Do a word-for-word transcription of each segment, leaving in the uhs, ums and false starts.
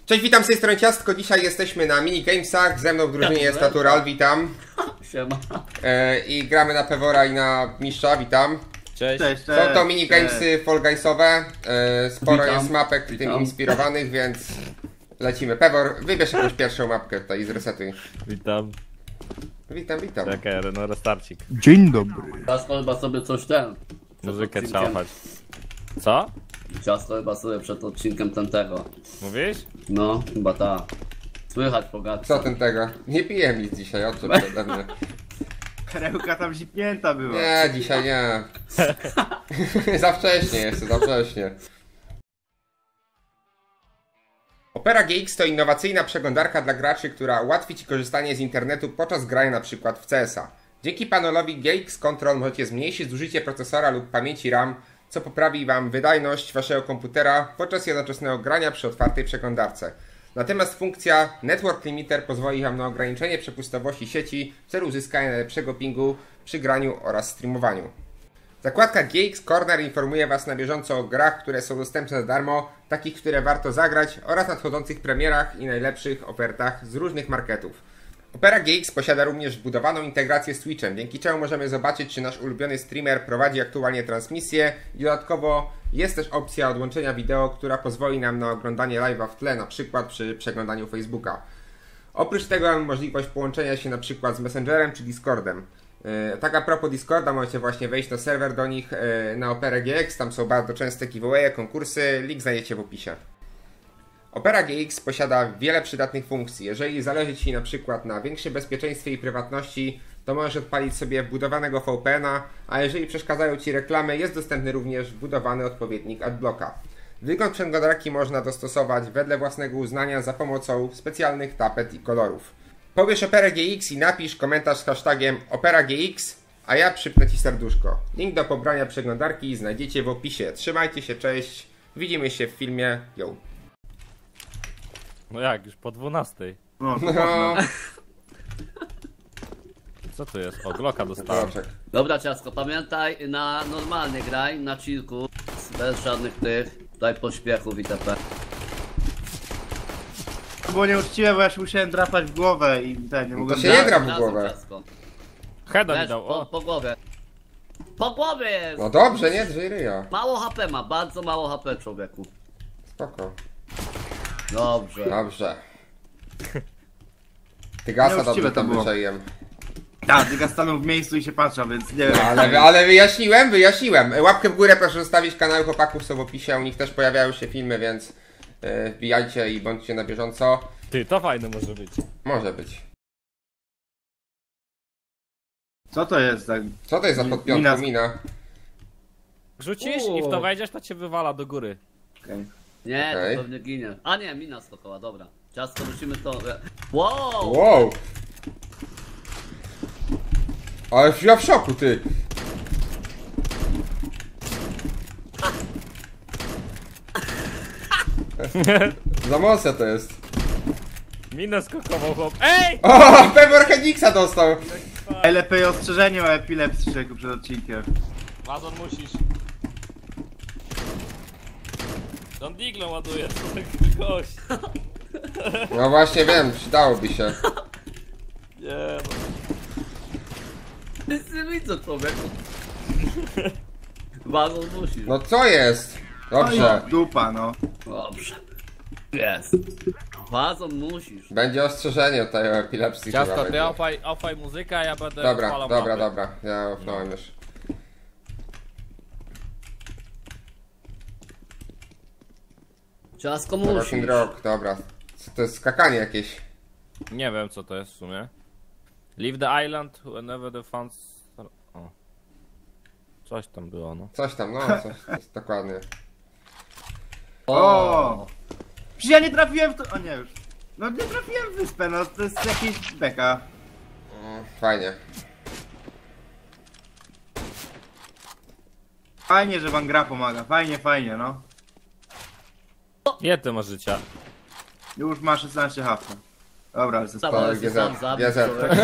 Cześć, witam z tej strony Ciastko. Dzisiaj jesteśmy na minigamesach. Ze mną w drużynie jest Natural, witam. Siema. E, I gramy na Pewora i na Mistrza, witam. Cześć. Cześć, cześć. Są to minigamesy Fall Guysowe. E, sporo Witam. jest mapek tym Witam. inspirowanych, więc lecimy. Pewor, wybierz jakąś pierwszą mapkę tutaj i zresetuj. Witam. Witam, witam. Czekaj, no restarcik. Dzień dobry. Ciasto chyba sobie coś ten. przed Muzykę odcinkiem. trzeba chać. Co? Ciasto chyba sobie przed odcinkiem ten tego. Mówisz? No, chyba ta. Słychać po gadce. Co ten tego? Nie piję nic dzisiaj, o co przede mnie. Perełka tam zipnięta była. Nie, dzisiaj nie. Za wcześnie jest, za wcześnie. Opera G X to innowacyjna przeglądarka dla graczy, która ułatwi Ci korzystanie z internetu podczas grania na przykład w C S a. Dzięki panelowi G X Control możecie zmniejszyć zużycie procesora lub pamięci RAM, co poprawi Wam wydajność Waszego komputera podczas jednoczesnego grania przy otwartej przeglądarce. Natomiast funkcja Network Limiter pozwoli Wam na ograniczenie przepustowości sieci w celu uzyskania najlepszego pingu przy graniu oraz streamowaniu. Zakładka G X Corner informuje Was na bieżąco o grach, które są dostępne za darmo, takich, które warto zagrać oraz nadchodzących premierach i najlepszych ofertach z różnych marketów. Opera G X posiada również wbudowaną integrację z Twitchem, dzięki czemu możemy zobaczyć, czy nasz ulubiony streamer prowadzi aktualnie transmisję i dodatkowo jest też opcja odłączenia wideo, która pozwoli nam na oglądanie live'a w tle, na przykład przy przeglądaniu Facebooka. Oprócz tego mamy możliwość połączenia się na przykład z Messengerem czy Discordem. Yy, tak a propos Discorda, możecie właśnie wejść na serwer do nich yy, na Opera G X, tam są bardzo częste giveawaye, konkursy, link znajdziecie w opisie. Opera G X posiada wiele przydatnych funkcji. Jeżeli zależy Ci na przykład na większym bezpieczeństwie i prywatności, to możesz odpalić sobie wbudowanego V P N a, a jeżeli przeszkadzają Ci reklamy, jest dostępny również wbudowany odpowiednik AdBlocka. Wygląd przeglądarki można dostosować wedle własnego uznania za pomocą specjalnych tapet i kolorów. Pobierz Operę G X i napisz komentarz z hashtagiem Opera G X, a ja przypnę Ci serduszko. Link do pobrania przeglądarki znajdziecie w opisie. Trzymajcie się, cześć. Widzimy się w filmie. Yo. No jak, już po dwunastej. No, to No, można. Co tu jest? O, Glocka dostałem. Proczek. Dobra, Ciasto, pamiętaj, na normalnie graj, na chillku, bez żadnych tych, tutaj pośpiechów itp. To było nieuczciwe, bo ja się musiałem drapać w głowę i ten, nie mogłem się nie grać. gra w Razem, głowę. Ciastko. Heada mi Też, dał, po, o. po głowie. Po głowie jest! No dobrze, nie drzyj ryja. Mało H P ma, bardzo mało H P, człowieku. Spoko. Dobrze. Dobrze. Ty gasa Nieuczciwe dobrze to tam było. wyczaiłem. Tak, tylko stanął w miejscu i się patrzał, więc nie wiem. Ale, ale wyjaśniłem, wyjaśniłem. Łapkę w górę proszę zostawić, kanały chłopaków są w opisie, u nich też pojawiają się filmy, więc yy, wbijajcie i bądźcie na bieżąco. Ty, to fajne może być. Może być. Co to jest tak? Co to jest za Mi- podpiątka mina- mina? Rzucisz i w to wejdziesz, to cię wywala do góry. Okay. Nie, Okej. to pewnie ginie. A nie, mina skokoła, dobra. Ciasto, musimy to... Wow! Wow! Ale ja w szoku, ty! Za mocne to jest. Minę skokował chłop. Ej! O! Pewor Hedixa dostał! Lepiej ostrzeżenie o epilepsji człowieku przed odcinkiem. Wazon musisz. Don Diglą ładuje, co taki gość. No właśnie wiem, przydałoby się. Nie no. Nic nie widzę, człowieku. Wazon musisz. No co jest? Dobrze. No i dupa, no. Dobrze. Jest. Wazon musisz. Będzie ostrzeżenie tutaj o epilepsji. chyba Ciasto, ty będzie. ofaj, ofaj muzykę, a ja będę Dobra, odpalał dobra, mapy. dobra. Ja ofnąłem już. Ciasko Rock musisz. and Rock, dobra. Co to jest skakanie jakieś? Nie wiem co to jest w sumie. Leave the island whenever the funds... O. Coś tam było, no. Coś tam, no, coś, coś dokładnie. O! Przecież ja nie trafiłem w to... O nie już. No nie trafiłem w wyspę, no to jest jakieś beka. Mm, Fajnie. Fajnie, że wam gra pomaga, fajnie, fajnie, no. Ile ty masz życia? Już ma szesnaście hafta. Dobra, ale Dobra, zostało. ale się G Z, sam zabił, G Z. człowiek.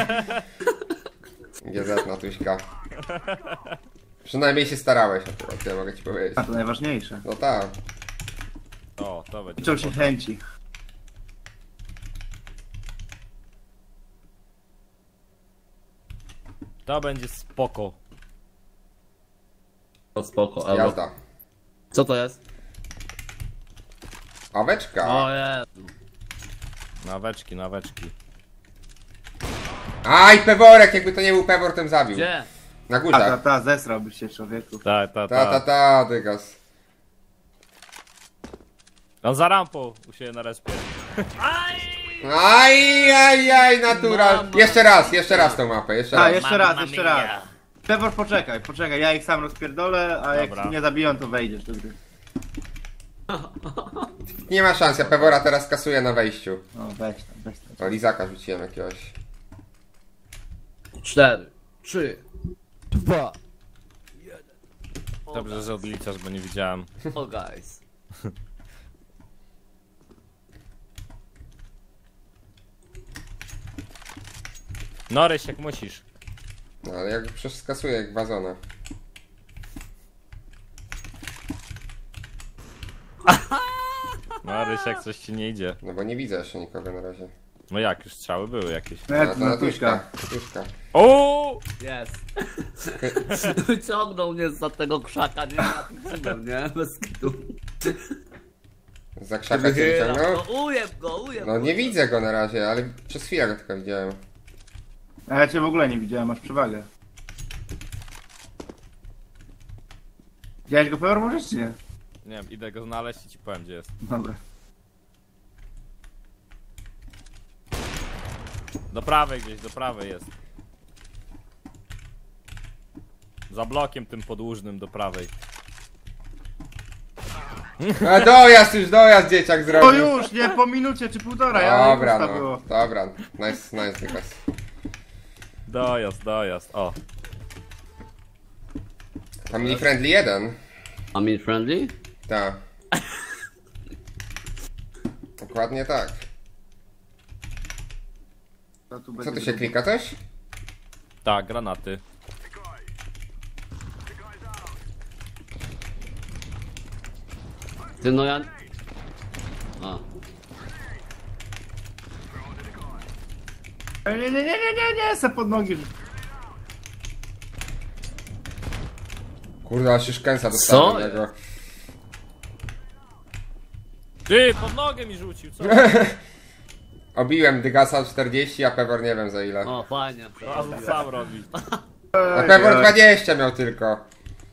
G Z na tuśka. Przynajmniej się starałeś akurat, ja mogę ci powiedzieć. A to najważniejsze. No tak. O, to będzie. Liczą się chęci. To będzie spoko. To spoko, ale... Jazda. Co to jest? Oweczka. O Jezu. Naweczki, naweczki. Aj, peworek, jakby to nie był pewor, tym zabił. Gdzie? Na Ta, ta, górze. ta, zesrałbyś się, człowieku. Ta, ta, Ta, ta, ta. ta, dygas. On za rampą u siebie na respie. Aj, aj, aj, natural. Mama. Jeszcze raz, jeszcze raz tą mapę, jeszcze A, raz. jeszcze raz, jeszcze raz. Pewor, poczekaj, poczekaj, ja ich sam rozpierdolę, a jak Dobra. nie zabiją, to wejdziesz do gry. Nie ma szans, ja pewora teraz kasuję na wejściu. No weź tam, weź tam. O, lizaka rzuciłem jakiegoś. Cztery, trzy, dwa, Dobrze, że odliczasz, bo nie widziałem. oh guys. No Ryś, jak musisz. No ale jak przecież skasuję jak wazona. No Ryś, jak coś ci nie idzie. No bo nie widzę jeszcze nikogo na razie. No jak, już strzały były jakieś. No No ja to tu na natuśka. tuśka. Natuśka. O! Jest. Wyciągnął mnie za tego krzaka, nie? Ja tu nie? Bez kitu. Za krzaka cię wyciągnął? No ujeb go, ujeb No go. nie widzę go na razie, ale przez chwilę go tylko widziałem. A ja cię w ogóle nie widziałem, masz przewagę. Widziałeś go, Pewor, możesz czy nie? Nie wiem, idę go znaleźć i ci powiem, gdzie jest. Dobra. Do prawej gdzieś, do prawej jest. Za blokiem tym podłużnym do prawej. A dojazd już, dojazd dzieciak O zrobił. już, nie, po minucie czy półtora, ja Dobra, nie no. było. Dobra, nice, nice, dygas. Dojazd, dojazd, o. Family friendly jeden. I'm in friendly? Tak. Dokładnie tak. To tu Co będzie tu się grubo. klika coś? Tak, granaty. Ty no ja... A. Nie, nie, nie, nie, nie, nie, se pod nogi. Kurde, aż się szkęsa dostałem Co? tego. Ty, pod nogę mi rzucił, co? Obiłem Dygasa czterdzieści, a Pewor nie wiem za ile. O, fajnie. To on sam robi. A Pewor dwadzieścia miał tylko.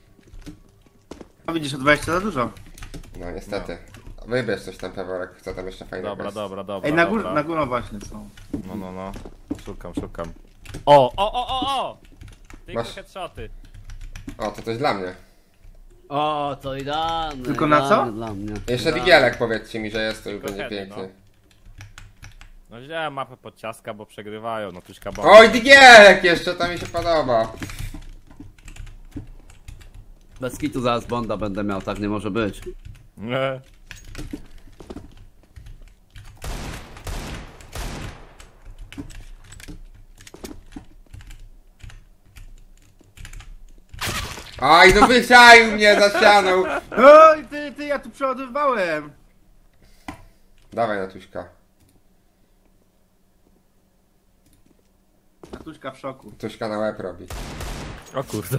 No widzisz, od dwadzieścia za dużo. No niestety. Wybierz coś tam, Peworek, co tam jeszcze fajnego Dobra, jest. dobra, dobra. Ej, na, dobra. gór, na górę właśnie są. No, no, no. Szukam, szukam. O, o, o, o, o! Tylko Masz- headshoty. O, to coś dla mnie. O, to idealne. Tylko na idealne co? Dla mnie. Jeszcze Idealne. digielek powiedzcie mi, że jest, to już Tylko będzie heady, pięknie. No wziąłem mapę pod ciastka, bo przegrywają, no tuśka bomba. Oj, digielek jeszcze, to mi się podoba. Bez kitu zaraz Bonda będę miał, tak nie może być. Nie. Aj, no wyczaił mnie za ścianą. Oj, ty, ty, ja tu przeładowywałem. Dawaj na tuśka. Natuśka w szoku. Tuśka na łeb robi. O kurde.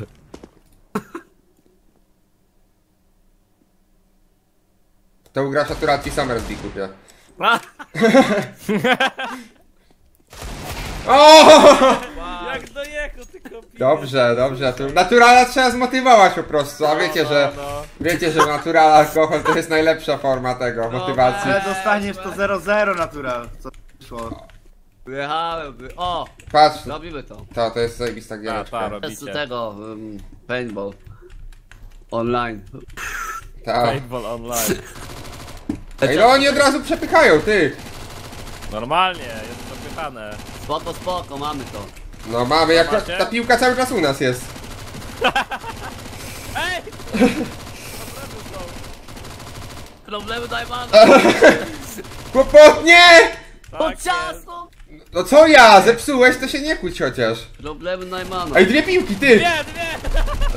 To ugrasz naturacji Summersby kupię. O! Jak dojechał ty kopi. Dobrze, dobrze. Tu naturala trzeba zmotywować po prostu, a wiecie, że No, no. wiecie, że natural alkohol to jest najlepsza forma tego, motywacji. Ale dostaniesz to zero zero natural. Co wyszło? Wyjechałem, wy... O, Patrz, robimy to. to, to jest zajebista Ta, ta, giereczka. Z robicie. tego, um, paintball. Online. Ta. Paintball online. Ej, no oni od razu przepychają, ty! Normalnie, jest zapytane. Spoko, spoko, mamy to. No mamy, jak Macie? ta piłka cały czas u nas jest. Ej! Problemy najmane. Kłopotnie! Po Tak jest. ciasto! No co ja? Zepsułeś, to się nie kłóć chociaż. Problemy najmane. Ej, dwie piłki, ty! Nie, nie!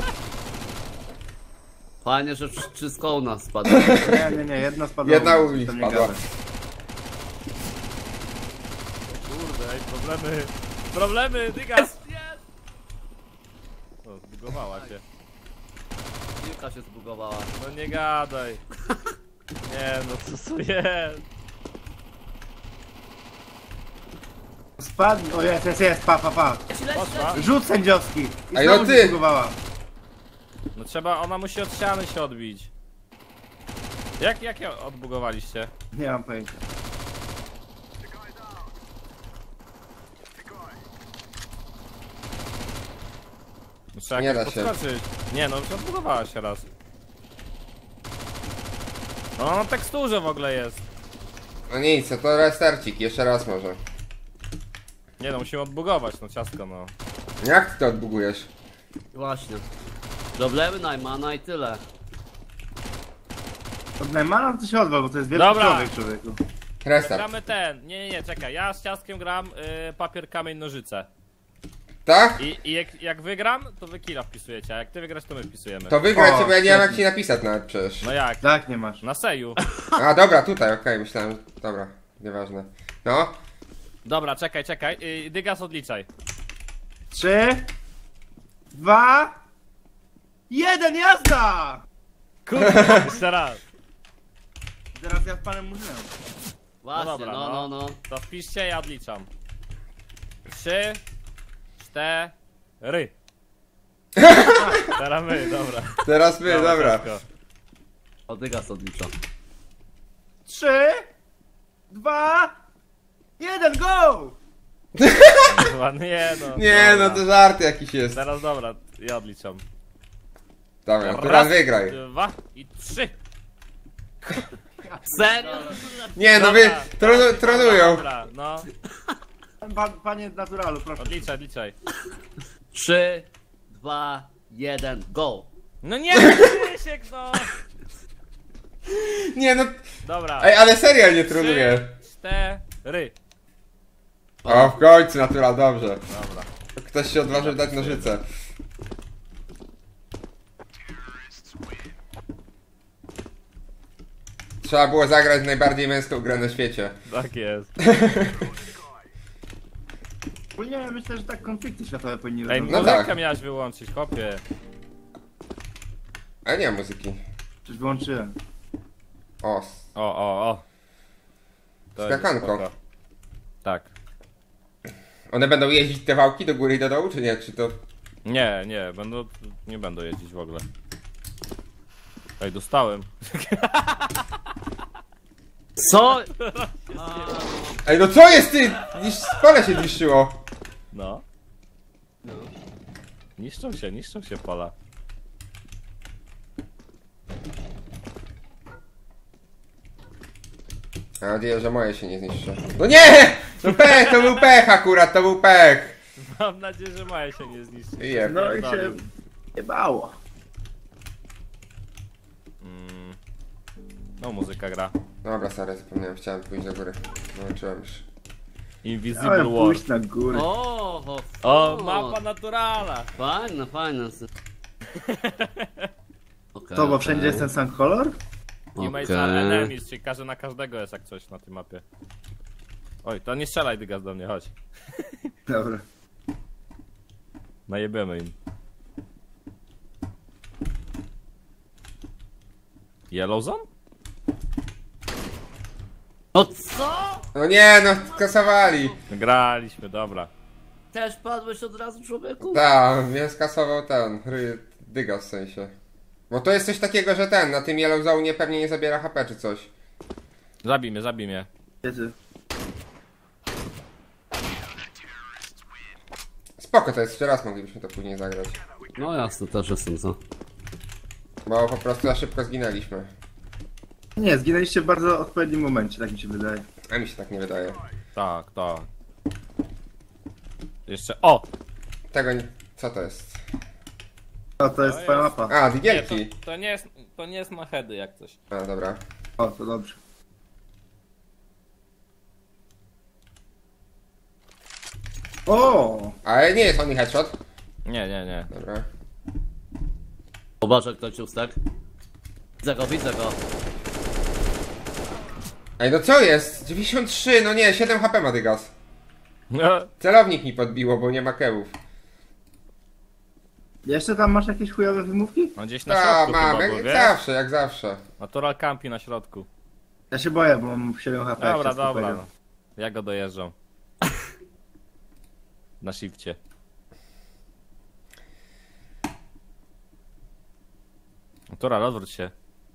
Fajnie, że wsz- wszystko u nas spadło. Nie, nie, nie, jedna spadła. Jedna u Tam nich nie spadła. gadaj. Kurde, ej, problemy. Problemy, dygas! No, zbugowała się. Piłka się zbugowała. No nie gadaj. Nie no, co tu jest? Spadł. O jest, jest, jest, pa, pa, pa. Poszła? Rzut sędziowski. I Ej, znowu no się ty! zbugowała. No trzeba, ona musi od ściany się odbić. Jak, jak ją odbugowaliście? Nie mam pojęcia. No, trzeba Nie jakoś da się. podskoczyć. Nie no, już odbugowała się raz. No na teksturze w ogóle jest. No nic, no to restarcik, jeszcze raz może. Nie no, musimy odbugować, no ciastko no. Jak ty to odbugujesz? Właśnie. Problemy Najmana i tyle. Od Neymana to się odwal, bo to jest wielki Dobra. człowiek, człowieku. Restart. Gramy ten, nie, nie, nie, czekaj, ja z ciastkiem gram y, papier, kamień, nożyce. Tak? I, i jak, jak wygram, to wy killa wpisujecie, a jak ty wygrasz, to my wpisujemy. To wygrać, O, bo ja nie mam jak świetnie. ci napisać nawet przecież. No jak? Tak, nie masz. Na seju. A dobra, tutaj, okej, myślałem, dobra, nieważne. No, Dobra, czekaj, czekaj, y, Dygas odliczaj. Trzy, dwa, jeden, jazda! Kurde, jeszcze raz. Teraz ja z panem murzynem. Właśnie, dobra, no, no. no, no. To wpiszcie, ja odliczam. Trzy, cztery. Teraz my, dobra. teraz my, dobra. ciastko. Odygas odlicza. Trzy, dwa, jeden, go! Chyba nie no. Nie, dobra. no to żart jakiś jest. Teraz dobra, ja odliczam. Dobra, to Raz, raz wygraj. dwa i trzy. Serio? Nie, no wy Dobra, trolu, dobra, trolują. Dobra, no. Pa, panie naturalu, proszę. Odliczaj, odliczaj. Trzy, dwa, jeden, go! No nie, Krzysiek, no. Nie, no, Dobra. ej, ale serial nie troluje. Trzy, cztery. O, w końcu, natural, dobrze. Dobra. Ktoś się odważył dać nożyce. Trzeba było zagrać najbardziej męską grę na świecie. Tak jest. Ogólnie myślę, że tak konflikty światowe powinny Ej, być. no muzykę tak. miałeś wyłączyć, chłopie. A nie ma muzyki. Przecież wyłączyłem. O, s- O, o, o. To jest Skakanko. spoko. Tak. one będą jeździć te wałki do góry i do dołu, czy nie? Czy to... Nie, nie, będą, nie będą jeździć w ogóle. Ej, dostałem. Co? Ej, no co jest ty? Niż pole się niszczyło. No. Niszczą się, niszczą się pola. Mam nadzieję, że moje się nie zniszczy. No nie! To pech, to był pech akurat, to był pech. Mam nadzieję, że moje się nie zniszczy. Jeb. No i się Dolił. jebało. Mm. No, muzyka gra. Dobra, sorry, zapomniałem, chciałem pójść do góry. Wyłączyłem już. Invisible Chciałem War. pójść na górę. O, o, O, mapa naturala. Fajne, fajne. Okay, To, bo wszędzie jest ten sam kolor? Teammates okay. are enemies, czyli każdy na każdego jest jak coś na tej mapie. Oj, to nie strzelaj Dygas do mnie, chodź. Dobra. Najebiemy im. Yellow Zone? No co? No nie, no skasowali. Graliśmy, dobra. Też padłeś od razu, człowieku? Tak, mnie skasował ten, ry- dyga w sensie. Bo to jest coś takiego, że ten, na tym Yellow Zone pewnie nie zabiera H P czy coś. Zabij mnie, zabij mnie. Jezu. Spoko to jest, jeszcze raz moglibyśmy to później zagrać. No jasne, też jestem za. Bo po prostu za szybko zginęliśmy. Nie, zginęliście w bardzo odpowiednim momencie, tak mi się wydaje. A mi się tak nie wydaje. Tak, tak. Jeszcze, o! Tego nie... Co to jest? O, to jest To twoja jest- mapa. A, Nie, to, digielki. to nie jest, to nie jest na heady jak coś. A, dobra. O, to dobrze. O! Ale nie jest only headshot. Nie, nie, nie. Dobra. Zobacz jak to ciustek. Widzę go, widzę go. Ej, no co jest? dziewięćdziesiąt trzy, no nie, siedem H P ma dygas. No, Celownik mi podbiło, bo nie ma kełów. Jeszcze tam masz jakieś chujowe wymówki? On gdzieś na Ta, środku mam, chyba jak, był, jak wiesz? zawsze, jak zawsze. Natural campi na środku. Ja się boję, bo mam siedem H P. jak Dobra, ciasto dobra. powiedział. No. Ja go dojeżdżam. Na shifcie. Natural, odwróć się.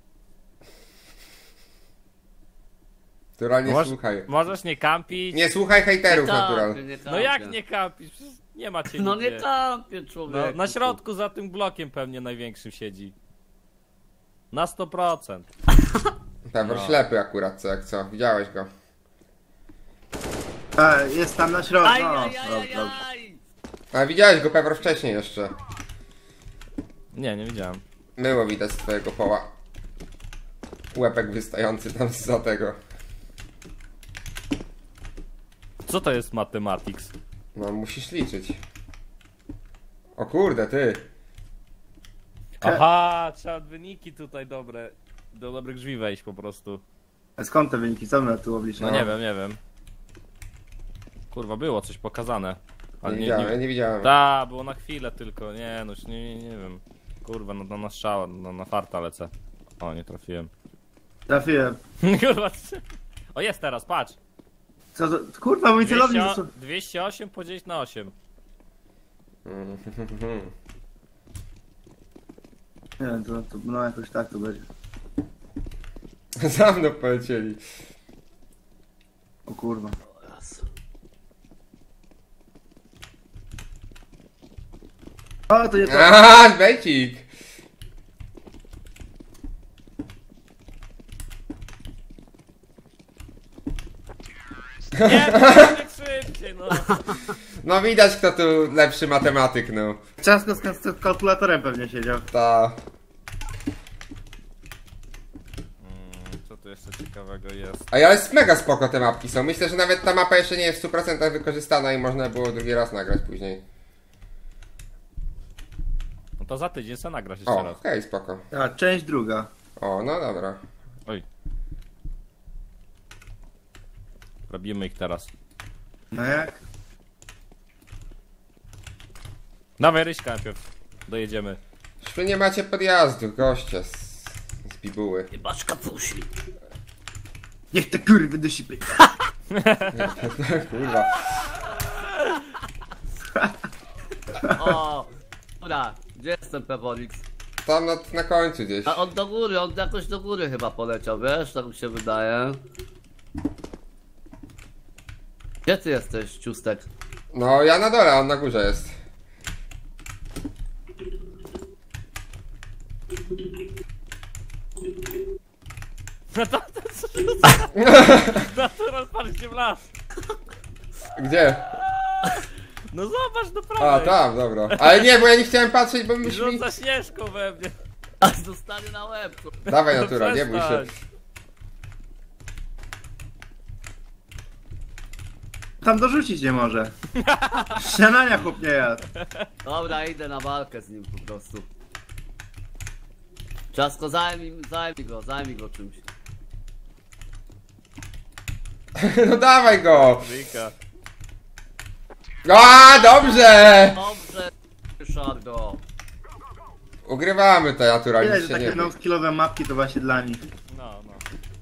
Natural, nie Możesz- słuchaj. Możesz nie kampić. Nie słuchaj hejterów, Nie natural. kampię, nie kampię. No jak nie kampisz? Przecież nie ma cię No nigdzie. nie kampię, człowieku. No, na środku za tym blokiem pewnie największym siedzi. Na sto procent. Pewor No. ślepy akurat, co jak co. Widziałeś go. A, jest tam na środku. Aj, No, aj, aj, dobrze, aj, dobrze. aj. A widziałeś go Pewor wcześniej jeszcze. Nie, nie widziałem. Było widać z twojego poła. Łepek wystający tam za tego. Co to jest mathematics? No musisz liczyć. O kurde, ty. Aha, trzeba wyniki tutaj dobre. Do dobrych drzwi wejść po prostu. A skąd te wyniki? Co my tu obliczymy? No nie wiem, nie wiem. Kurwa, było coś pokazane. Nie widziałem, ja nie widziałem. Ta, było na chwilę tylko, nie no, już nie, nie, nie wiem. Kurwa, no, no na strzała, no, na farta lecę. O, nie trafiłem. Trafiłem. Kurwa, co- o jest teraz, patrz. Co to? Kurwa, mój celownik... dwieście, zasu- dwieście osiem podzielić na osiem. Nie wiem, to, to no jakoś tak to będzie. Za mną polecieli. O kurwa. Raz. O, to nie to. Aha, bejcik. Nie, no, nie szybciej, no. No widać kto tu lepszy matematyk, no. Ciasko z z kalkulatorem pewnie siedział. Ta. Mm, co tu jeszcze ciekawego jest? A ale jest mega spoko te mapki są. Myślę, że nawet ta mapa jeszcze nie jest w stu procentach wykorzystana i można było drugi raz nagrać później. No to za tydzień se nagrasz jeszcze O, raz. okej, spoko. A, część druga. O, no dobra. Oj. Robimy ich teraz. No jak? Dawaj Ryśka najpierw. Dojedziemy. Już wy nie macie podjazdu, goście z, z bibuły. Jebacz kapusi. Niech te kurwy do sipy. Kurwa. O, dobra, gdzie jest ten Peworix? Tam na, na końcu gdzieś. A on do góry, on jakoś do góry chyba poleciał, wiesz? Tak mi się wydaje. Gdzie ty jesteś, ciustek? No ja na dole, a on na górze jest. No to, to co? Natural, patrzcie w las. Gdzie? No zobacz do A, prawej. tam, dobra. Ale nie, bo ja nie chciałem patrzeć, bo myśmy... Rzuca śnieżką we mnie. A zostanie na łeb. Dawaj No natura, nie bój się. przestań. Tam dorzucić nie może. Śniadania chłop nie jadł. Dobra, idę na walkę z nim po prostu. Czasko, zajmij, zajmij go, zajmij go czymś. No dawaj go! Wika. A, dobrze! Dobrze, Ryszardo. Ugrywamy to natura, Widać, nic że się nie takie bój. no-skillowe mapki to właśnie dla nich. No, no.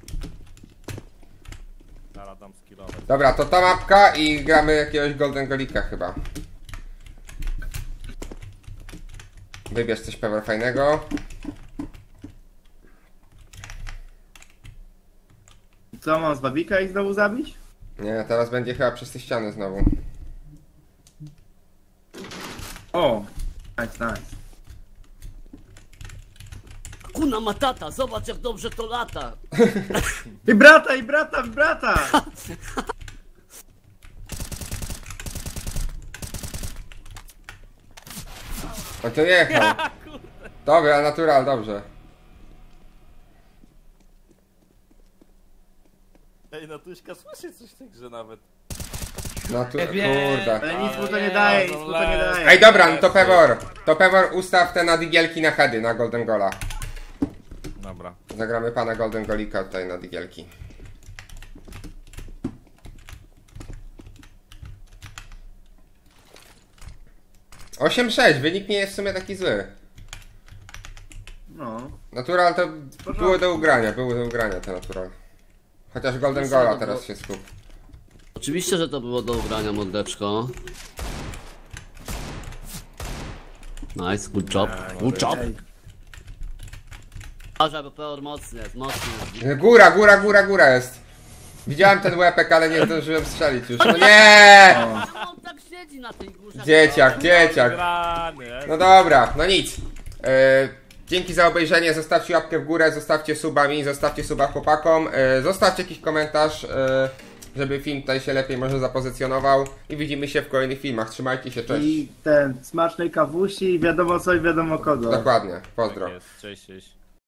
Zaraz dam skillowe. Dobra, to ta mapka i gramy jakiegoś Golden Golika chyba. Wybierz coś pewnie fajnego. Co, mam z Babika ich znowu zabić? Nie, teraz będzie chyba przez te ściany znowu. O! Nice, nice. Kuna matata, zobacz jak dobrze to lata. I brata, i brata, i brata! O to jechał. Dobra, natural, dobrze. Ej, Natuśka słyszy coś w tej grze nawet. Natu Nie wiem. kurde. Ale nic mu to Ale nie nie, daje, no nic mu to nie lecz. daje. Ej, dobra, no to Pewor. To Pewor ustaw te na digielki na heady, na Golden Gola. Dobra. Zagramy pana Golden Golika tutaj na digielki. osiem sześć, wynik nie jest w sumie taki zły. No. Natural to było do ugrania, było do ugrania te natural. Chociaż Golden Gola teraz się skup. Oczywiście, że to było do ugrania, mordeczko. Nice, good job, good job. Uważaj, bo Peor mocny jest, mocny jest. Góra, góra, góra, góra jest. Widziałem ten łepek, ale nie zdążyłem strzelić już. No nie! No on tak siedzi na tej górze. Dzieciak, dzieciak. Grany, No dobra, no nic. E, dzięki za obejrzenie, zostawcie łapkę w górę, zostawcie suba mi, zostawcie suba chłopakom, e, zostawcie jakiś komentarz, e, żeby film tutaj się lepiej może zapozycjonował i widzimy się w kolejnych filmach. Trzymajcie się, cześć. I ten, smacznej kawusi i wiadomo co i wiadomo kogo. Dokładnie, pozdro. Tak jest, cześć, cześć.